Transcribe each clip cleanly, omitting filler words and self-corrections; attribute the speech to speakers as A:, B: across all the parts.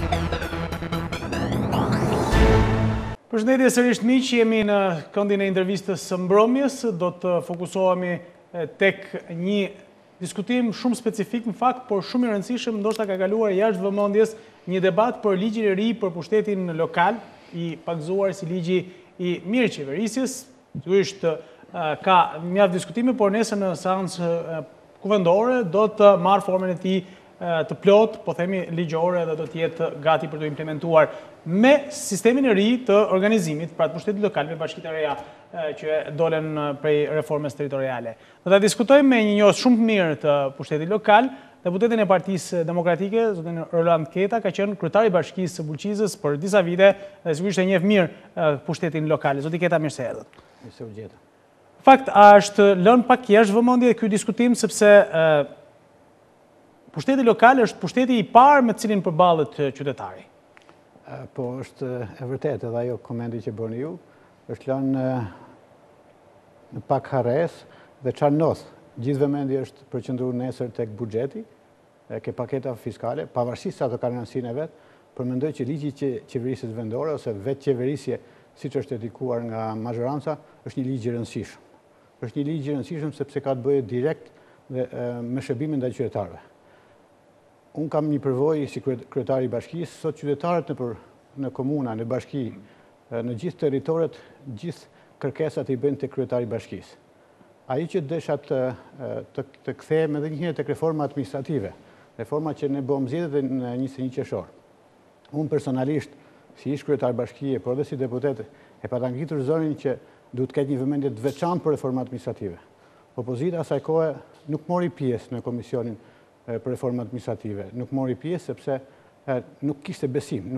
A: Përshëndetje sërish miq, jemi në këndin e intervistës së mbrëmjes, do të fokusohemi tek një diskutim shumë specifik në fakt, por shumë i rëndësishëm, ndoshta ka kaluar jashtë vëmendjes, një debat për ligjin e ri për pushtetin lokal, i pagzuar si ligji i mirë qeverisjes. Sigurisht ka mjaft diskutime, por nesër në seancë kuvendore do të marrë formën e tij të plot, po themi ligjore, dhe do të jetë gati për të implementuar me sistemin e ri të organizimit, pra të pushtetit lokal me bashkitë e reja që dolen prej reformës territoriale. Do ta diskutojmë me një njohës shumë të mirë të pushtetit lokal, deputetin e Partisë Demokratike, zotin Roland Keta, ka qenë kryetari i Bashkisë së Bulqizës për disa vite dhe sigurisht e njeh mirë pushtetin lokal. Zoti Keta, mirë se erdhët.
B: Mirë se u gjeta.
A: Në fakt, është lënë pak jashtë vëmendje ky diskutim sepse pushteti lokal është pushteti i parë me cilin përballet qytetari.
B: Po, është e vërtetë edhe ajo komendi që bëni ju, është lënë në pak harres dhe çarnos. Gjithë vëmendja është përqendruar nesër tek buxheti, ke paketa fiskale, pavarësisht se ato kanë rëndësinë e vet, por mendoj që ligji i qeverisjes vendore ose vetë qeverisje, siç është edikuar nga majoranca, është një ligj i rëndësishëm. Është një ligj i rëndësishëm sepse ka të bëjë direkt me shërbimin ndaj qytetarëve. Unë kam një përvojë si kryetari i bashkisë, sot qytetarët në komuna, në bashki, në gjithë territoret, gjithë kërkesat i bëjnë tek kryetari i bashkisë. Ai që desha të kthehem edhe një herë tek reforma administrative, reforma që ne bëmë zgjedhjet në 21 qershor. Unë personalisht, si ish kryetar bashkie, por edhe si deputet, e patangjitur zërin që duhet ketë një vëmendje të veçantë për reforma administrative. Opozita asaj kohe nuk mori pjesë në komisionin për reforma administrative. Nuk mori pjesë sepse nuk kishte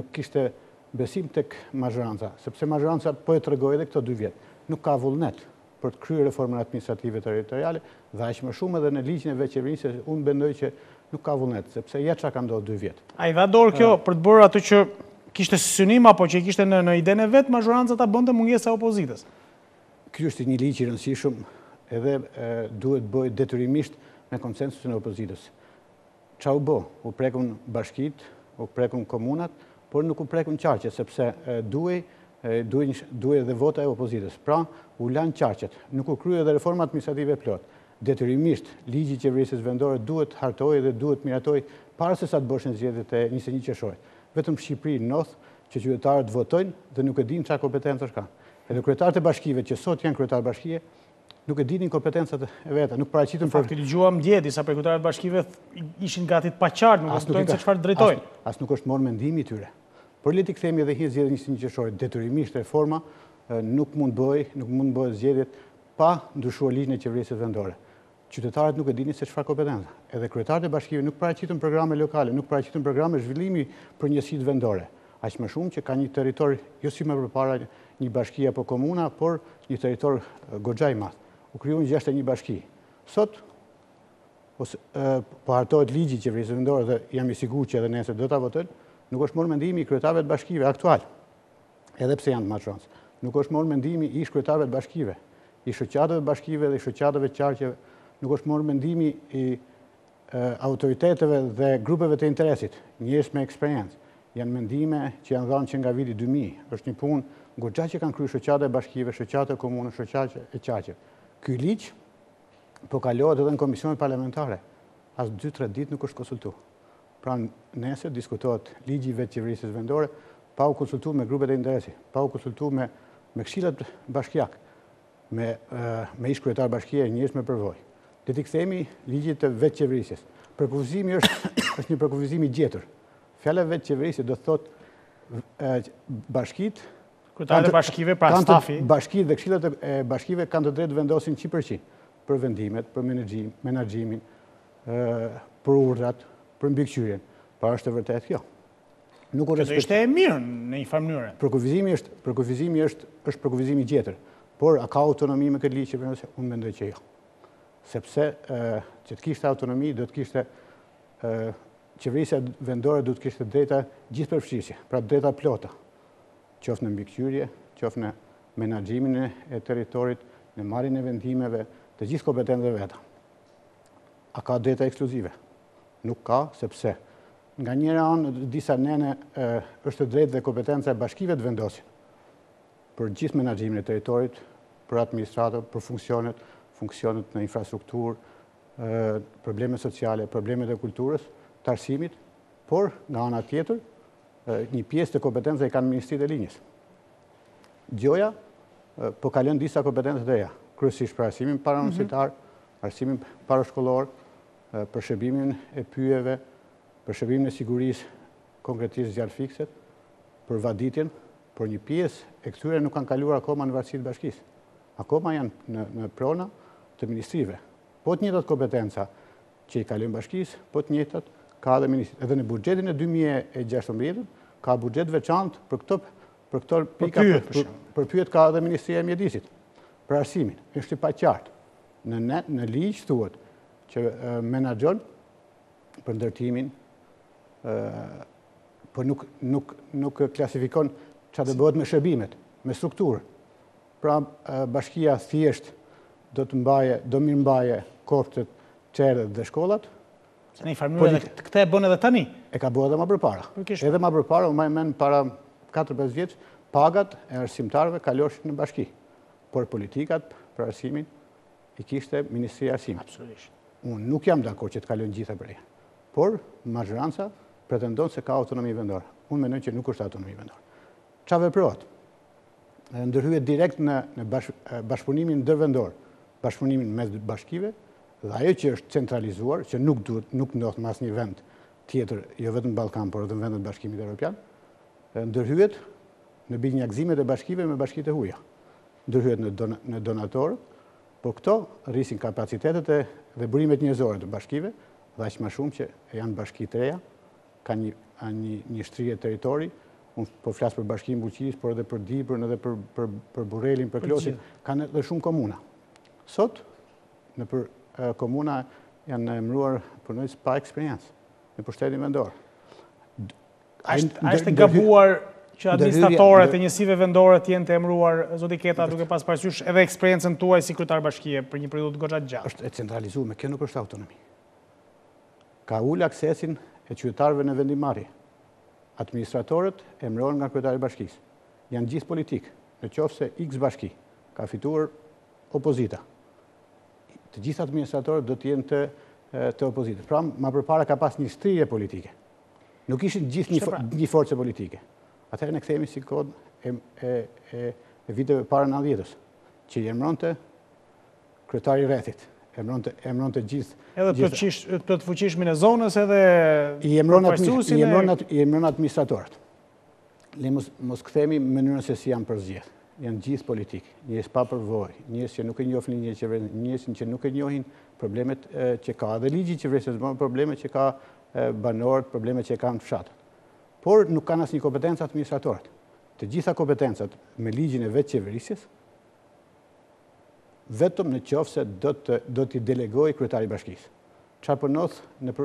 B: besim tek majoranca, sepse majoranca po e tregoi edhe këto 2 vjet. Nuk ka vullnet për të kryer reformën administrative territoriale dhe aq më shumë edhe në ligjin e veçqeverisë unë mendoj që nuk ka vullnet, sepse ja çka ka ndodhur 2 vjet.
A: Ai dha dorë kjo për të bërë atë që kishte synim apo që kishte në idenë e vet, majoranca ta bënte mungesa e opozitës.
B: Ky është një ligj i rëndësishëm edhe duhet bëj detyrimisht me konsensusin e opozitës. Qa u bë? U prekun bashkit, u prekun komunat, por nuk u prekun qarqet, sepse duhej edhe vota e opozitës. Pra, u lanë qarqet, nuk u krye edhe reforma administrative plot. Detyrimisht, ligji i qeverisjes vendore duhet hartoj dhe duhet miratoj para se sa të bëshin zgjedhjet e 21 qershorit. Vetëm Shqipëri nodh që qytetarët votojnë dhe nuk e dinë çfarë kompetencash kanë. Edhe kryetarët e bashkive që sot janë kryetar bashkie, nuk e dinin kompetencat e veta, nuk paraqiten
A: për... Fakti dëgjuam dje, disa prej kryetarëve bashkive ishin gati të paqartë, nuk kuptojnë se çfarë drejtojnë.
B: As nuk është marrë mendimi i tyre. Por le të kthehemi edhe një zgjedhje 21 qershorit, detyrimisht reforma nuk mund bëhet zgjedhjet pa ndryshuar ligjin e qeverisjes vendore. Qytetarët nuk e dinin se çfarë kompetenca. Edhe kryetarët e bashkive nuk paraqiten programe lokale, nuk paraqiten programe zhvillimi për njësitë vendore. Aq më shumë që ka një territor jo si më përpara një bashki apo komuna, por një territor goxha i madh. U krijuan 61 bashki. Sot, po hartohet ligji i qeverisë vendore dhe jam i sigurt që edhe nesër do ta votojnë, nuk është marrë mendimi i kryetarëve të bashkive aktual, edhe pse janë të majorancë. Nuk është marrë mendimi i ish kryetarëve të bashkive, i shoqatave të bashkive dhe i shoqatave të qarqeve, nuk është marrë mendimi i autoriteteve dhe grupeve të interesit, njerëz me eksperiencë. Janë mendime që janë dhënë që nga viti 2000. Është një punë goxha që kanë kryer shoqatat e bashkive, shoqatat e komunës, shoqatat e qarqeve. Ky ligj po kalohet edhe në komisionet parlamentare. As 2-3 ditë nuk është konsultuar. Pra nesër diskutohet ligji i veçqeverisjes vendore pa u konsultuar me grupet e interesit, pa u konsultuar me këshillat bashkiak, me ish kryetar bashkie, njerëz me përvojë. Le të kthehemi ligjit të veçqeverisjes. Përkufizimi është një përkufizim i gjetur. Fjala veçqeverisje do të thotë bashkit,
A: kryetarët e bashkive, pra stafi.
B: Bashkitë dhe këshillat e bashkive kanë të drejtë vendosin 100% për vendimet, për menaxhimin, për urdhrat, për mbikëqyrjen. Pra është e vërtetë kjo. Nuk
A: Që ishte e mirë në një farë mënyrë.
B: Përkufizimi është përkufizim i gjetër. Por a ka autonomi me këtë ligj qeverisje? Unë mendoj që jo. Sepse që të kishte autonomi, do të kishte qeverisja vendore do të kishte drejta gjithëpërfshirëse, pra drejta plota. Qoftë në mbikëqyrje, qoftë në menaxhimin e territorit, në marrjen e vendimeve, të gjithë kompetencave veta. A ka drejta ekskluzive? Nuk ka, sepse nga njëra anë, disa nene është drejt dhe kompetenca e bashkive të vendosin për gjithë menaxhimin e territorit, për administratën, për funksionet në infrastrukturë, problemet sociale, problemet e kulturës, të arsimit, por nga ana tjetër, një pjesë të kompetenca i kanë Ministritë e Linjës. Gjoja po kalon disa kompetenca të reja, kryesisht për arsimin parauniversitar, arsimin parashkollor, për shërbimin e pyjeve, për shërbimin e sigurisë, konkretisht zjarr fikset, për vaditjen, por një pjesë e këtyre nuk kanë kaluar akoma në varësitë bashkisë. Akoma janë në prona të ministrive. Po të njëjtat kompetenca që i kalojnë bashkisë, po të njëjtat ka edhe ministri. Edhe në buxhetin e 2016 ka buxhet veçantë për këto pika, për pyjet ka edhe Ministria e Mjedisit, për arsimin. Është i paqartë. Në ligj thuhet që menaxhon për ndërtimin, por nuk klasifikon çfarë do bëhet me shërbimet, me strukturën. Pra bashkia thjesht do mirëmbaje kopshtet, çerdhet dhe shkollat.
A: Se në një farë mënyrë këtë e bën edhe tani.
B: E ka bërë edhe më përpara. Edhe më përpara, u mend para 4-5 vjeç, pagat e arsimtarëve kaloshin në bashki. Por politikat për arsimin i kishte Ministria e Arsimit.
A: Absolutisht.
B: Unë nuk jam dakord që të kalojnë gjitha për e. Por mazhoranca pretendon se ka autonomi vendore. Unë mendoj që nuk është autonomi vendore. Çfarë veprohet? Ndërhyet direkt në bashkëpunimin ndërvendor, bashkëpunimin mes bashkive, dhe ajo që është centralizuar, që nuk ndodh në asnjë vend tjetër, jo vetëm në Ballkan, por edhe në vendet e Bashkimit Evropian, ndërhyet në binjakëzimet e bashkive me bashkitë e huaja. Ndërhyet në donatorë, por këto rrisin kapacitetet dhe burimet njerëzore të bashkive, dhe aq më shumë që janë bashki të reja, kanë një shtrije territori. Unë po flas për Bashkimin Buqis, por edhe për Dibrën, edhe për Burrelin, për Klosin, kanë edhe shumë komuna. Sot, nëpër komuna janë emëruar punonjës pa eksperiencë në pushtetin vendor.
A: A është gabuar që administratorët e njësive vendore të jenë të emëruar, zoti Keta, duke pas parasysh edhe eksperiencën tuaj si kryetar bashkie për një periudhë goxha të gjatë?
B: Është e centralizuar, kjo nuk është autonomi. Ka ul aksesin e qytetarëve në vendimarrje. Administratorët emërohen nga kryetari i bashkisë. Janë gjithë politikë, nëse X bashki ka fituar opozita. Të gjithë administratorët do të jenë të opozitës. Pra, më përpara ka pas një shtrije politike. Nuk ishin gjithë një forcë politike. Atëherë ne kthehemi si kod e viteve para 90-s, që i emëronte kryetari i rrethit. Emëronte gjithë.
A: Edhe të fuqishmin e zonës edhe
B: i emëron administratorët. Le mos kthehemi në mënyrën se si janë përzgjedhur. Janë gjithë politikë, njerëz pa përvojë, njerëz që nuk e njohin linjën e qeverisë, njerëz që nuk e njohin problemet që ka dhe ligji i qeverisë, problemet që ka banorët, problemet që kanë fshatët. Por nuk kanë asnjë kompetencë administratorët. Të gjitha kompetencat me ligjin e vetë qeverisjes, vetëm në qoftë se do t'i delegojë kryetari i bashkisë. Çfarë përnoth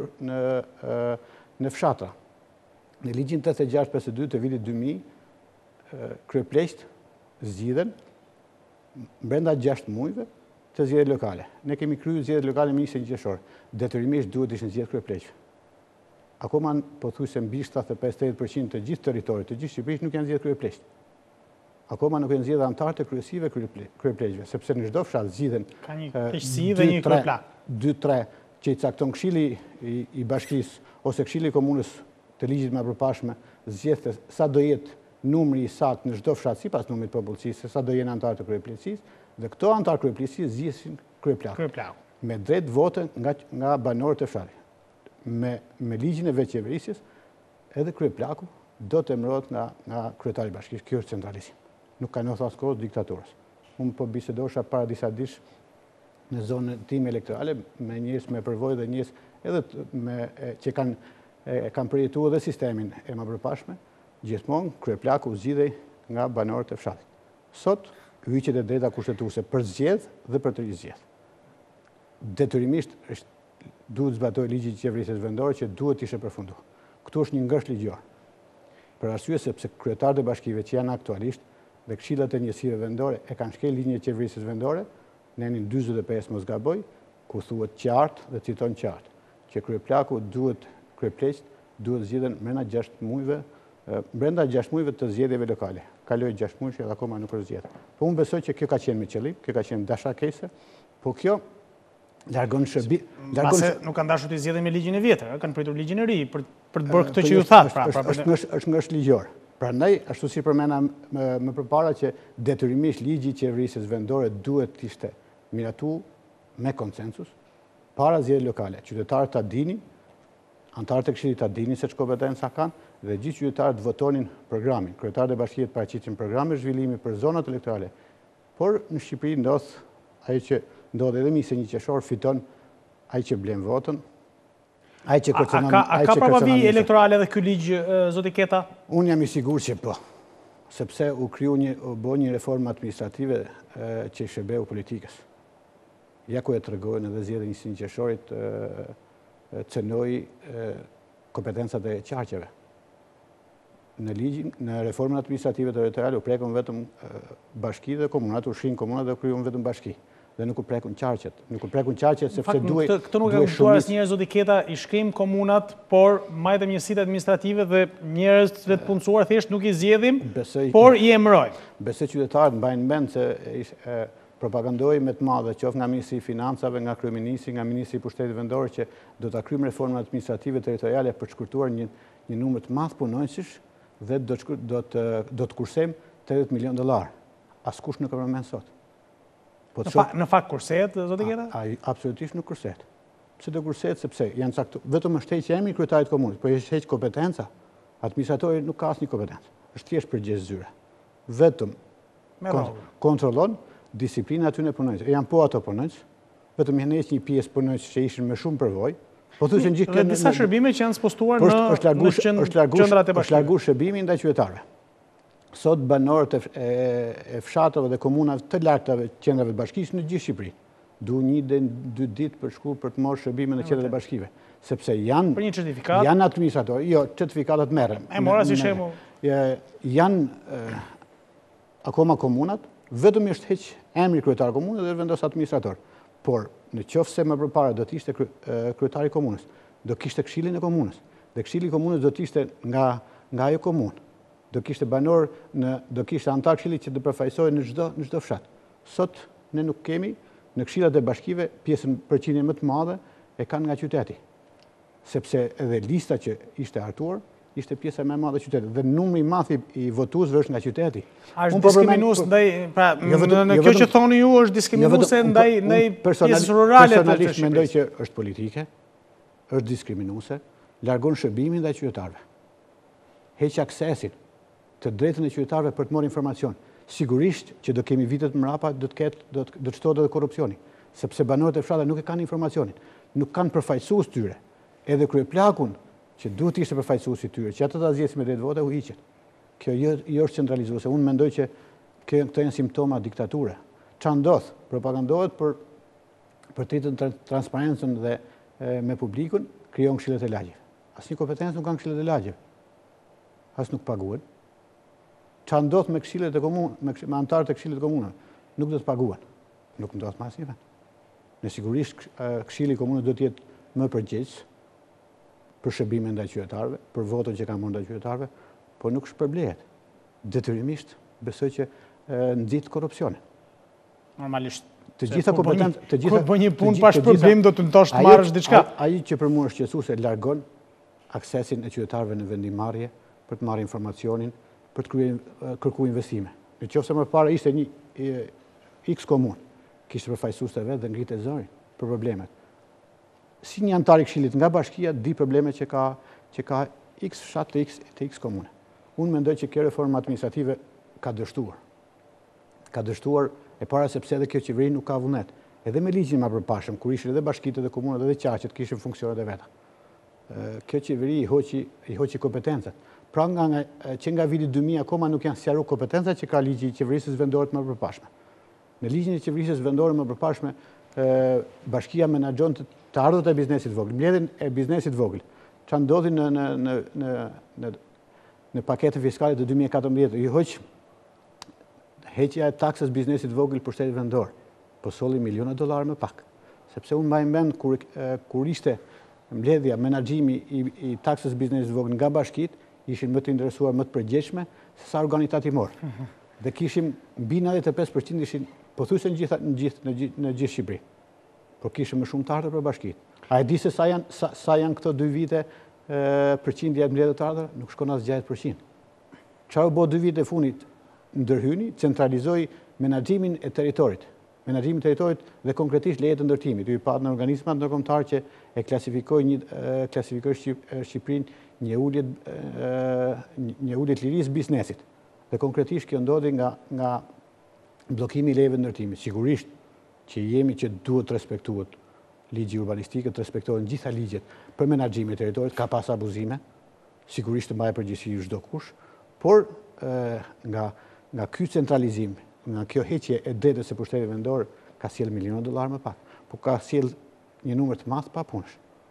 B: në fshatra. Në ligjin 8652 të vitit 2000, kryepleqt zgjidhen brenda 6 muajve të zgjedhjeve lokale. Ne kemi kryer zgjedhjet lokale më 21 qershor. Detyrimisht duhet ishin zgjedhjet kryepleqve. Akoma pothuajse mbi 75-80% të gjithë territorit, të gjithë Shqipërisë nuk janë zgjedhur kryepleqt. Akoma nuk janë zgjedhur anëtarët e kryesive kryepleqve, sepse në çdo fshat zgjidhen
A: ka një kryesi dhe një kryeplak.
B: 2-3 që i cakton Këshilli i Bashkisë ose Këshilli i Komunës të ligjit më përpashme, zgjedhte sa do jetë numri i saktë në çdo fshat sipas numrit të popullsisë, sa do jenë anëtarët e kryepleqësisë, dhe këto anëtarë kryepleqësisë zgjidhin kryeplak. Me drejt vote nga banorët e fshatit. Me ligjin e veçqeverisjes, edhe kryeplaku do të emërohet nga kryetari i bashkisë. Kjo është centralizim. Nuk ka ndodhur askohë diktaturës. Unë po bisedosha para disa dish në zonën time elektorale me njerëz me përvojë dhe njerëz edhe që kanë përjetuar edhe sistemin e mëparshme, gjithmonë kryeplaku zgjidhej nga banorët e fshatit. Sot hyqet e drejta kushtetuese për zgjedh dhe për të rizgjedh. Detyrimisht duhet zbatoj ligji i qeverisjes vendore që duhet ishte përfunduar. Këtu është një ngërsh ligjor. Për arsye sepse kryetarët e bashkive që janë aktualisht dhe këshillat e njësive vendore e kanë shkel linjën e qeverisjes vendore, në enin 45 mos gaboj, ku thuhet qartë dhe citon qartë, që kryeplaku duhet kryepleqt duhet zgjedhen brenda 6 muajve të zgjedhjeve lokale. Kaloi 6 muaj dhe akoma nuk është zgjedhur. Po unë besoj që kjo ka qenë me qëllim, kjo ka qenë dashakese, po kjo largon shërbim.
A: Pase nuk kanë dashur të zgjedhin me ligjin e vjetër, kanë pritur ligjin e ri për të bërë këtë që ju thatë.
B: Është ngësht ligjor. Prandaj, ashtu si përmenda më përpara që detyrimisht ligji i qeverisë vendore duhet të ishte miratuar me konsensus para zgjedhjeve lokale. Qytetarët ta dinin, antarët e Këshillit ta dinin se ç'kompetenca kanë dhe gjithë qytetarët votonin programin. Kryetarët e bashkive paraqitin programe zhvillimi për zonat elektorale. Por në Shqipëri ai që ndodh edhe 21 qershor fiton ai që blen votën. Ai që kërcënon.
A: A ka probavi elektorale edhe ky ligj, zoti Keta?
B: Unë jam i sigurt që po. Sepse u bë një reformë administrative që i shërbeu politikës. Ja ku e tregojnë edhe zgjedhja e 21 qershorit cënoi kompetencat e qarqeve. Në reformën administrative territoriale u prekun vetëm bashki dhe komunat, u shin komunat dhe u kryun vetëm bashki. Dhe nuk u prekun qarqet. Nuk u prekun qarqet sepse duhet...
A: Këtë nuk e kuptuar asnjëherë zoti Keta, i shkrim komunat, por majtë mjësitë administrative dhe njerëzve të punësuar thjesht nuk i zgjedhim, por i emërojmë.
B: Besoj qytetarët mbajnë mend se propagandoi me të madhe qoftë nga Ministri i Financave, nga Kryeministri, nga Ministri i Pushtetit Vendor që do ta kryejmë reformën administrative territoriale për të shkurtuar një numër të madh punonjësish dhe do të kursejmë $80 milion. Askush nuk e përmend sot.
A: Në fakt kursehet, zoti Keta?
B: Absolutisht nuk kursehet. Pse do kursehet? Sepse janë caktuar, vetëm është heqë emri kryetarit komunës, por është heqë kompetenca. Administratori nuk ka asnjë kompetencë. Është thjesht përgjegjës zyre. Vetëm kontrollon disiplinën aty në punonjës. Janë po ato punonjës, vetëm janë heqë një pjesë punonjës që ishin me shumë përvojë. Po thoshin gjithë
A: këto disa shërbime që janë spostuar në qendrat e bashkimit.
B: Është larguar shërbimi ndaj qytetarëve. Sot banorët e fshatëve dhe komunave të lartave qendrave të bashkisë në gjithë Shqipërinë duan 1-2 ditë për shku për të marrë shërbime në qendrat e bashkive, sepse janë
A: për një certifikat,
B: janë administratorë, jo, certifikatat merren.
A: E mora si shembull.
B: Janë akoma komunat, vetëm është heq emri kryetar komunës dhe vendos administrator. Por në qoftë se më përpara do të ishte kryetari i komunës, do kishte këshillin e komunës, dhe këshilli i komunës do të ishte nga ajo komunë. Do kishte banor, do kishte antar këshillit që do përfaqësohej në çdo fshat. Sot ne nuk kemi në këshillat e bashkive pjesën përqindje më të madhe e kanë nga qyteti. Sepse edhe lista që ishte hartuar ishte pjesa më e madhe e qytetit dhe numri i madh i votuesve është nga qyteti.
A: A është diskriminues ndaj, pra, në kjo që thoni ju është diskriminuese ndaj pjesës rurale të
B: personalisht mendoj që është politike, është diskriminuese, largon shërbimin ndaj qytetarëve. Heq aksesin të drejtën e qytetarëve për të marrë informacion. Sigurisht që do kemi vitet mrapa, do të shtohet edhe korrupsioni, sepse banorët e fshatëve nuk e kanë informacionin, nuk kanë përfaqësues tyre. Edhe kryeplakun që duhet ishte përfaqësuesi tyre, që ato ta zgjedhin me drejtë vote u hiqet. Kjo jo është centralizuese. Unë mendoj që këto janë simptoma diktature. Çfarë ndodh? Propagandohet për të rritën transparencën dhe me publikun, krijon këshillet e lagjeve. Asnjë kompetencë nuk kanë këshillet e lagjeve. As nuk paguhen. Çfarë ndodh me këshillet e komunës, me antarët e këshillit të komunës, nuk do të paguhen. Nuk ndodh më asnjë vend. Në sigurisht këshilli i komunës do të jetë më përgjegjës për shërbime ndaj qytetarëve, për votën që kanë marrë ndaj qytetarëve, por nuk shpërblehet. Detyrimisht besoj që nxit korrupsionin.
A: Normalisht.
B: Të gjitha kompetencë,
A: kur bën një punë pa shpërblim do të ndosh të marrësh diçka.
B: Ai që për mua është qetësuese largon aksesin e qytetarëve në vendimmarrje për të marrë informacionin, për të kërkuar investime. Nëse më parë ishte një X komunë, kishte përfaqësues të vet dhe ngritë zërin për problemet. Si një antar i këshillit nga bashkia di problemet që ka X fshat të X komune. Unë mendoj që kjo reformë administrative ka dështuar. Ka dështuar e para sepse edhe kjo qeveri nuk ka vullnet. Edhe me ligjin më përpashëm, kur ishin edhe bashkitë dhe komunat edhe qarqet kishin funksionet e veta. Kjo qeveri i hoqi kompetencat. Pra që nga viti 2000 akoma nuk janë sqaruar kompetencat që ka ligji i qeverisë vendore më përpashme. Në ligjin e qeverisë vendore më përpashme, bashkia menaxhon të ardhurët e biznesit vogël, mbledhjen e biznesit vogël. Çfarë ndodhi në paketën fiskale të 2014, i hoq heqja e taksës biznesit vogël për shtetin vendor, po solli miliona dollar më pak. Sepse unë mbaj mend kur ishte mbledhja, menaxhimi i taksës biznesit vogël nga bashkitë ishin më të interesuar, më të përgjegjshme se sa organi tatimor. Dhe kishim mbi 95% ishin pothuajse në gjithë Shqipëri. Por kishim më shumë të ardhur për bashkitë. A e di se sa janë këto 2 vite përqindja e mbledhur të ardhur? Nuk shkon as 60%. Çfarë u bë 2 vite fundit? Ndërhyni, centralizoi menaxhimin e territorit. Menaxhimi i territorit dhe konkretisht lejet e ndërtimit. Ju pat në organizmat ndërkombëtar që e klasifikoi Shqipërinë një ulje të lirisë biznesit. Dhe konkretisht kjo ndodhi nga bllokimi i lejeve të ndërtimit. Sigurisht që jemi që duhet respektuar ligji urbanistik, të respektohen gjitha ligjet për menaxhimin e territorit, ka pas abuzime, sigurisht të mbajë përgjegjësi çdo kush, por nga ky centralizim, nga kjo heqje e detës së pushtetit vendor ka sjell miliona dollar më pak, por ka sjell një numër të madh pa punësh.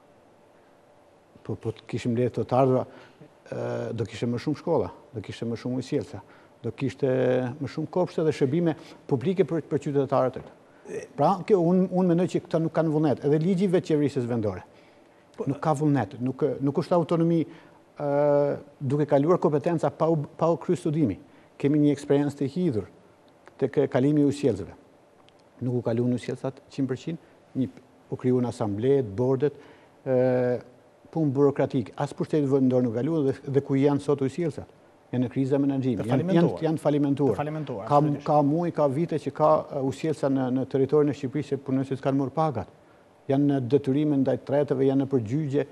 B: Po të kishim mbledhur të ardhura, do kishte më shumë shkolla, do kishte më shumë ujësjellsa, do kishte më shumë kopshte dhe shërbime publike për qytetarët. Pra, unë mendoj që këta nuk kanë vullnet, edhe ligji vetë qeverisës vendore. Nuk ka vullnet, nuk është autonomi duke kaluar kompetenca pa u kryer studimi. Kemi një eksperiencë të hidhur tek kalimi i ujësjellsave. Nuk u kaluan ujësjellsat 100%, u krijuan asamblet, bordet, punë burokratike. As pushteti vendor nuk kaluan dhe ku janë sot ujësjellsat? Janë në kriza menaxhimi, janë falimentuar. Ka muaj, ka vite që ka ujësjellsa në territorin e Shqipërisë që punonësit kanë marrë pagat. Janë në detyrime ndaj tretëve, janë në përgjigje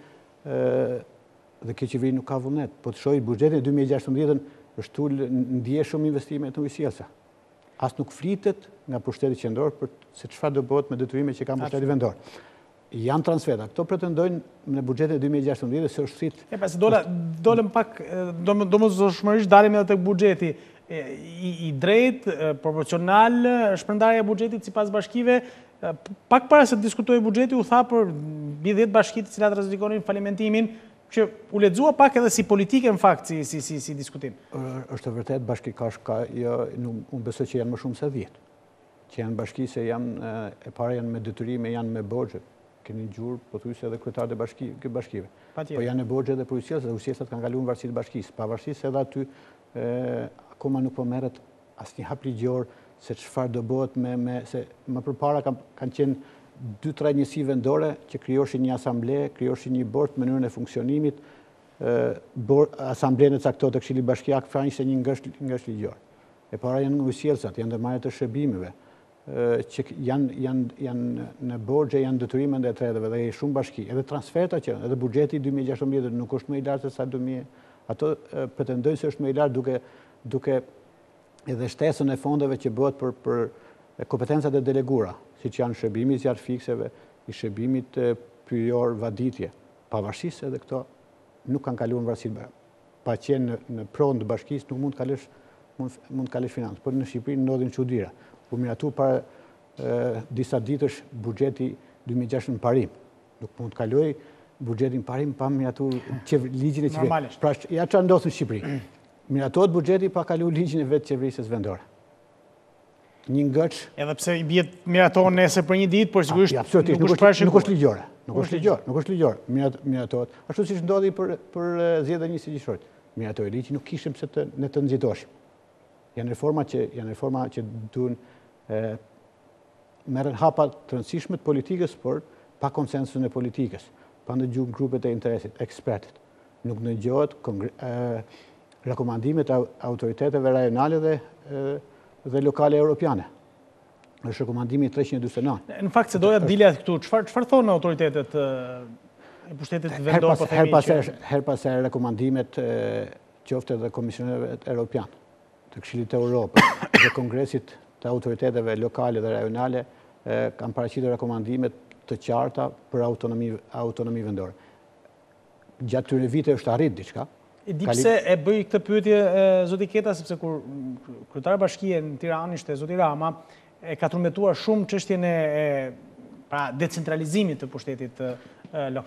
B: dhe kjo qeveri nuk ka vullnet. Po të shohë buxhetin e 2016 është ndje shumë investime në ujësjellsa. As nuk flitet nga pushteti qendror për se çfarë do bëhet me detyrimet që ka pushteti vendor. Janë transferta. Këto pretendojnë në buxhetin e 2016 se është thit.
A: Pasi dolëm pak, domosdoshmërisht dalim edhe tek buxheti i drejtë, proporcional, shpërndarja e buxhetit sipas bashkive. Pak para se të diskutojë buxheti u tha për mbi 10 bashki të cilat rrezikonin falimentimin, që u lexua pak edhe si politike në fakt si diskutim.
B: Është vërtet bashkikash unë besoj që janë më shumë se 10. Që janë bashki se janë e para janë me detyrime, janë me borxhe. Keni gjurë, pothuajse edhe kryetarët e bashkive. Po janë e borxhe dhe për ujësjellsat, dhe ujësjellsat kanë kaluar në varësi të bashkisë. Pavarësisht se edhe aty akoma nuk po merret asnjë hap ligjor se çfarë do bëhet se më përpara kanë qenë 2-3 njësi vendore që krijoshin një asamble, krijoshin një bord në mënyrën e funksionimit, asamblenë e caktuar të Këshillit Bashkiak pra ishte një ngësht ligjor. E para janë ujësjellsat, janë ndërmarrjet e shërbimeve, që janë në borxhe, janë detyrime ndaj tretëve dhe shumë bashki. Edhe transferta që edhe buxheti 2016 nuk është më i lartë se sa 2000. Ato pretendojnë se është më i lartë duke edhe shtesën e fondeve që bëhet për kompetencat e deleguara, siç janë shërbimi i zjarr fikseve, i shërbimit pyjor vaditje. Pavarësisht edhe këto nuk kanë kaluar në varësi. Pa qenë në pronë të bashkisë nuk mund të kalesh financë, por në Shqipëri ndodhin çuditëra. U miratu para disa ditësh buxheti 2016 në parim. Nuk mund të kaloj buxhetin parim pa miratu ligjin e qeverisë. Pra, ja çfarë ndodh në Shqipëri. Miratohet buxheti pa kaluar ligjin e vetë qeverisë vendore. Një ngëç.
A: Edhe pse i bie miratohen nesër për një ditë, por sigurisht
B: nuk është ligjore. Nuk është ligjore. Miratohet. Ashtu siç ndodhi për zgjedhjen e 21 shortit. Miratoi ligji, nuk kishim pse ne të nxitoshim. Janë reforma që duhen merren hapa të rëndësishme të politikës, por pa konsensusin e politikës, pa ndëgjuar grupet e interesit, ekspertët. Nuk ndëgjohet rekomandimet e autoriteteve rajonale dhe lokale europiane. Është rekomandimi 349.
A: Në fakt se doja të dilja këtu, çfarë thonë autoritetet e pushtetit vendor po themi që
B: her pas herë rekomandimet qoftë edhe komisioneve europian, të Këshillit të Evropës dhe Kongresit të autoriteteve lokale dhe rajonale kanë paraqitur rekomandimet të qarta për autonomi vendore. Gjatë këtyre viteve është arrit diçka.
A: E di pse e bëj këtë pyetje zoti Keta, sepse kur kryetari i bashkie në Tiranë ishte zoti Rama, e ka trumbetuar shumë çështjen e decentralizimit të pushtetit lokal.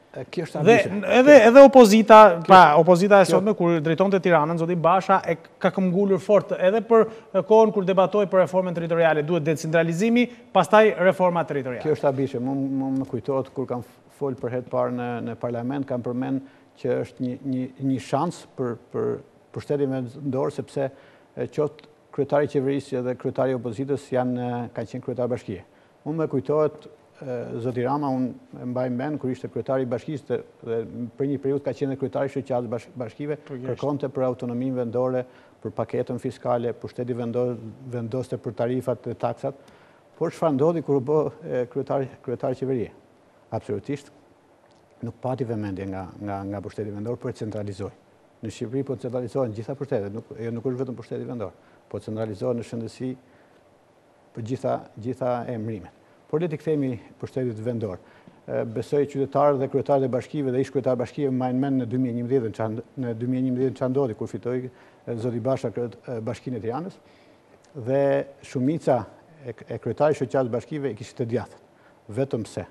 B: Kjo është ambishe.
A: Edhe opozita, opozita e sotme, kur drejton të Tiranën, zoti Basha, ka këmbgullur fort edhe për kohën kur debatoj për reformën territoriale, duhet decentralizimi, pastaj reforma territoriale.
B: Kjo është ambishe. Më kujtohet kur kam folë për herë parë në parlament, kam përmend që është një shans për pushtetin vendor, sepse qoftë kryetari i qeverisë dhe kryetari i opozitës kanë qenë kryetar bashkie. Unë më kujtohet zoti Rama, unë mbaj mend kur ishte kryetari i bashkisë dhe për një periudhë ka qenë kryetari i shoqatës bashkive, kërkonte për autonominë vendore, për paketën fiskale, pushteti vendoste për tarifat dhe taksat. Por çfarë ndodhi kur u bë kryetari i qeverisë? Absolutisht nuk pati vëmendje nga pushteti vendor për të centralizuar. Në Shqipëri po centralizohen gjitha pushtetet, nuk është vetëm pushteti vendor, po centralizohen në shëndetësi për gjitha emrimet. Por le të kthehemi pushtetit vendor. Besoj qytetarët dhe kryetarët e bashkive dhe ish kryetarët bashkive mbajnë mend në 2011 çfarë ndodhi kur fitoi zoti Basha bashkinë e Tiranës dhe shumica e kryetarit shoqatës bashkive i kishte të djathtë. Vetëm pse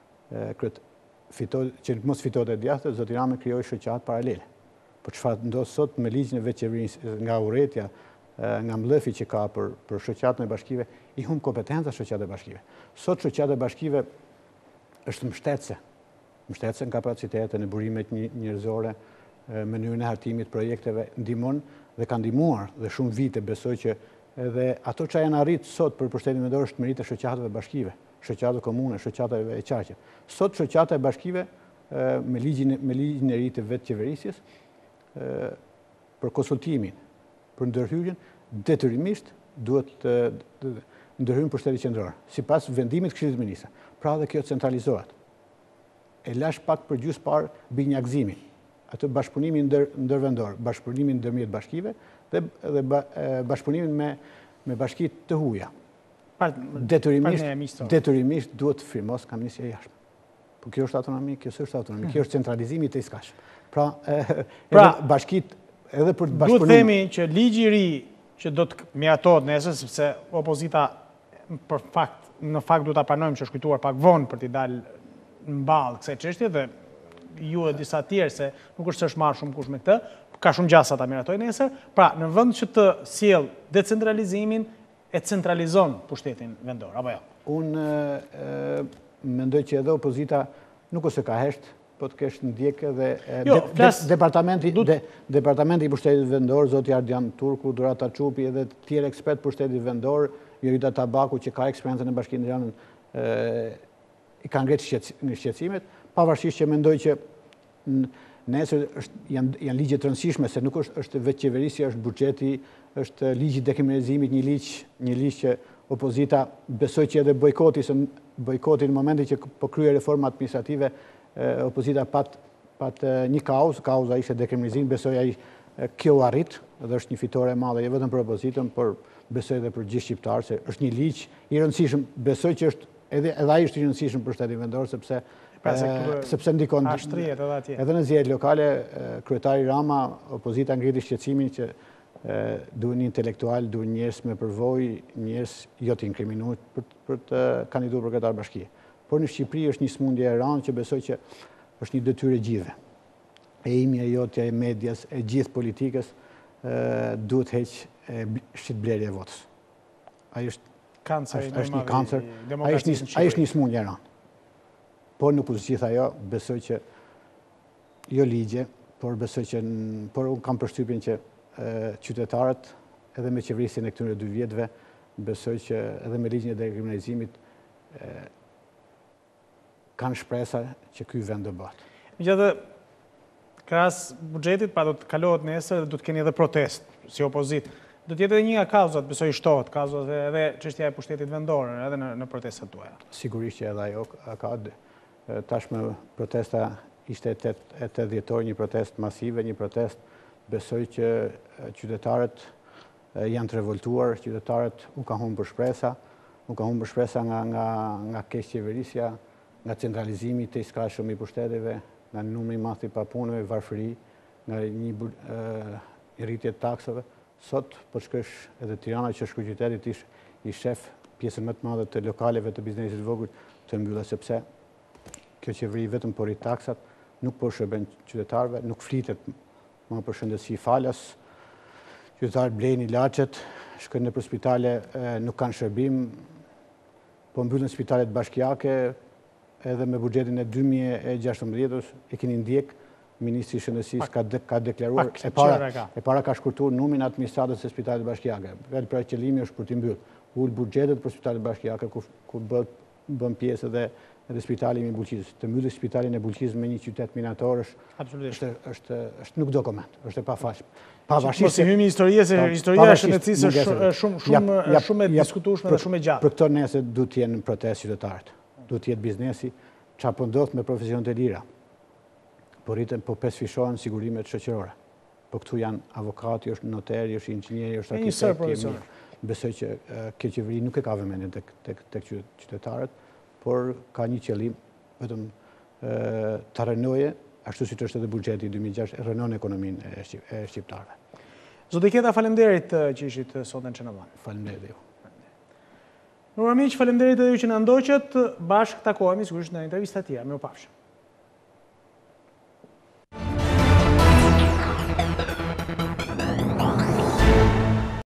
B: që mos fitote të djathtë, zoti Rama krijoi shoqatë paralele. Por çfarë ndodh sot me ligjin e veçqeverisë nga urrëtia, nga mblëfi që ka për shoqatën e bashkive, i humb kompetenca shoqatë e bashkive. Sot shoqata e bashkive është mbështetëse në kapacitete, në burimet njerëzore, mënyrën e hartimit projekteve, ndihmon dhe ka ndihmuar dhe shumë vite besoj që edhe ato që janë arrit sot për pushtetin vendor është meritë e shoqatave bashkive, shoqatave komune, shoqatave e qarqe. Sot shoqata e bashkive me ligjin e ri të vetqeverisjes për konsultimin, për ndërhyrjen, detyrimisht duhet ndërhyjnë pushteti qendror, sipas vendimit të Këshillit të Ministrave. Pra dhe kjo centralizohet. E lash pak për gjysmë parë binjakzimin, atë bashkëpunimin ndërvendor, bashkëpunimin ndërmjet bashkive dhe bashkëpunimin me bashkitë të huaja. Detyrimisht duhet të firmos Komisja e Jashtme. Po kjo është autonomi, kjo s'është autonomi, kjo është centralizimi i tejskash. Pra bashkitë edhe për të bashkëpunim.
A: Duhet themi që ligji i ri që do të mjaftohet nesër, sepse opozita në fakt duhet ta pranojmë që është kujtuar pak vonë për t'i dalë në ballë kësaj çështje dhe ju e disa tjerë se nuk është se është marrë shumë kush me këtë, ka shumë gjasa ta miratojë nesër. Pra, në vend që të sjell decentralizimin, e centralizon pushtetin vendor, apo jo?
B: Unë mendoj që edhe opozita nuk ose ka hesht, po të kesh ndjekë dhe departamenti i pushtetit vendor, zoti Ardian Turku, Durata Çupi edhe të tjerë ekspert pushtetit vendor, Jorida Tabaku që ka eksperiencën në Bashkinë Tiranën, i kanë ngritur në shqetësimet, pavarësisht që mendoj që nesër janë ligje të rëndësishme, se nuk është vetë qeverisja, është buxheti, është ligji i dekriminalizimit, një ligj që opozita besoj që edhe bojkoti në momentin që po kryej reforma administrative, opozita pat një kauza ishte dekriminalizim, besoj ai kjo arrit dhe është një fitore e madhe jo vetëm për opozitën, por besoj edhe për gjithë shqiptarë, se është një ligj i rëndësishëm, besoj që është edhe ai është i rëndësishëm për shtetin vendor, sepse ndikon edhe në zgjedhjet lokale, kryetari Rama, opozita ngriti shqetësimin që duhen një intelektual, duhen njerëz me përvojë, njerëz jo të inkriminuar për të kandiduar për kryetar bashkie. Por në Shqipëri është një smundje e rëndë që besoj që është një detyrë e gjithëve. E imja jotja e medias, e gjithë politikës duhet heq shitblerje e votës. Ai është një kancer, ai është një smundje e rëndë. Por nuk është gjithë ajo, besoj që jo ligje, por besoj që unë kam përshtypjen që qytetarët edhe me qeverisjen e këtyre 2 vjetëve besoj që edhe me ligjin e dekriminalizimit kanë shpresa që ky vend do bëhet.
A: Megjithatë, krahas buxhetit, pra do të kalohet nesër dhe do të keni edhe protest si opozitë. Do të jetë edhe një nga kauzat, besoj shtohet, kauzat edhe çështja e pushtetit vendor, edhe në protestat tuaja.
B: Sigurisht që edhe ajo ka tashmë protesta ishte 8 dhjetor, një protest masive, një protest besoj që qytetarët janë të revoltuar, qytetarët u ka humbur shpresa, nga keq qeverisja, nga centralizimi të iskashëm i pushteteve, nga numri i madh i papunëve, varfëri, nga një rritje të taksave. Sot, po shkosh edhe Tirana që është kryeqyteti i shef pjesën më të madhe të lokaleve të biznesit vogël të mbyllë, sepse kjo qeveri vetëm por i taksat, nuk po shërben qytetarëve, nuk flitet më për shëndetësi falas, qytetarët blejnë ilaçet, shkojnë nëpër spitale, nuk kanë shërbim, po mbyllën spitalet bashkiake, edhe me buxhetin e 2016 e keni ndjek, Ministri i Shëndetësisë ka deklaruar, e para ka shkurtuar numrin e administratës së spitalet bashkiake. Vetë pra qëllimi është për t'i mbyllë. Ul buxhetet për spitalet bashkiake, ku bën pjesë edhe spitali i Bulqizës. Të mbyllë spitalin e Bulqizës me një qytet minator është nuk dokument, është e pafalshme.
A: Mos i hymi historisë, historia e shëndetësisë është shumë e diskutueshme dhe shumë e gjatë.
B: Për këto nese duhet të jenë në protestë qytetarët. Duhet të jetë biznesi, çfarë po ndodh me profesionet e lira. Po pesfishohen sigurimet shoqërore. Po këtu janë avokati, është noteri, është inxhinieri, është arkitekt. Besoj që kjo qeveri nuk e ka vëmendjen tek qytetarët, por ka një qëllim vetëm të rënoje, ashtu siç është edhe buxheti 2006, rënon ekonominë e shqiptarëve.
A: Zotë Keta, faleminderit që ishit sot në Çenavan.
B: Faleminderit ju.
A: Nura miq, faleminderit edhe ju që na ndoqët. Bashkë takohemi sigurisht në intervista tjera. Mirupafshim.